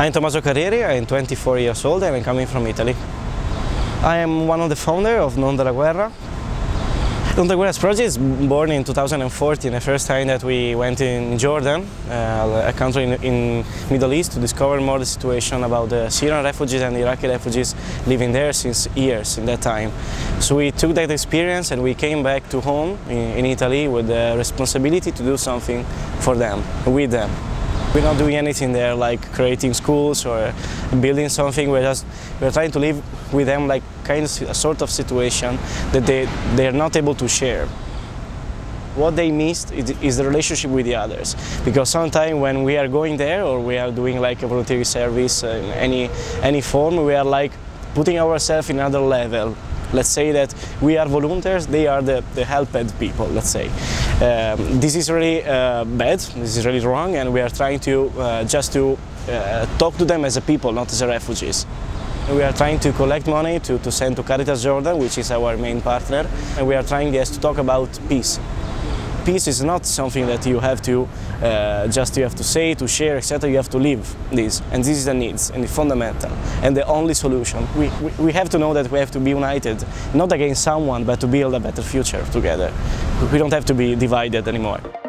I'm Tommaso Carrieri, I'm 24 years old and I'm coming from Italy. I am one of the founders of Non de la Guerra. Non de la Guerra's project is born in 2014, the first time that we went in Jordan, a country in Middle East, to discover more the situation about the Syrian refugees and Iraqi refugees living there since years in that time. So we took that experience and we came back to home in Italy with the responsibility to do something for them, with them. We're not doing anything there like creating schools or building something. We're trying to live with them like kind of a sort of situation that they're not able to share. What they missed is the relationship with the others, because sometimes when we are going there or we are doing like a voluntary service in any form, we are like putting ourselves in another level. Let's say that we are volunteers, they are the helped people, let's say. This is really bad, this is really wrong, and we are trying to just to talk to them as a people, not as refugees. We are trying to collect money to send to Caritas Jordan, which is our main partner, and we are trying to talk about peace. Peace is not something that you have to say, to share, etc. You have to live this, and this is the needs and the fundamental and the only solution. We have to know that we have to be united, not against someone, but to build a better future together. We don't have to be divided anymore.